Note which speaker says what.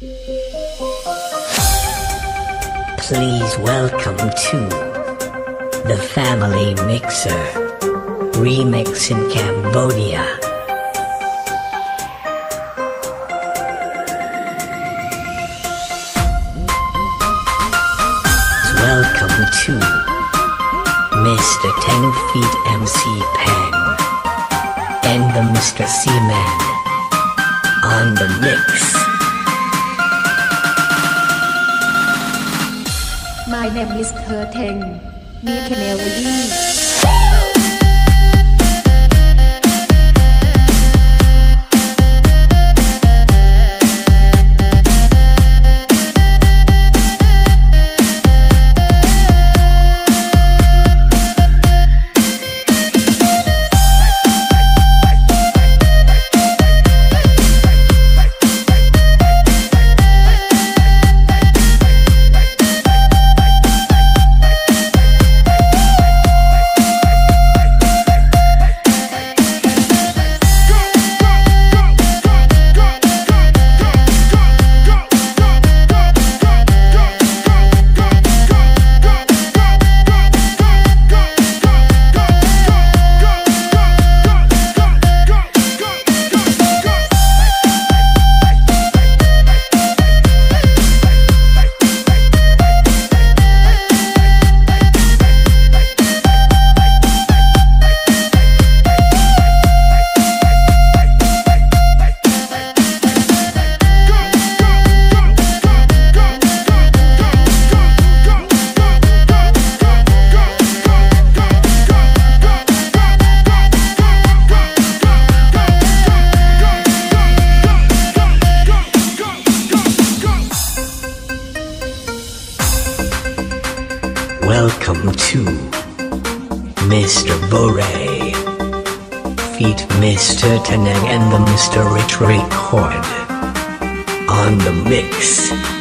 Speaker 1: Please welcome to the Family Mixer Remix in Cambodia. Welcome to Mr. 10 Feet MC Pang and the Mr. Seaman on the mix.
Speaker 2: My name is Teng. Me Kenelody. Welcome to Mr. Bore feat Mr. Teneng and the Mr. Rich Record on the mix.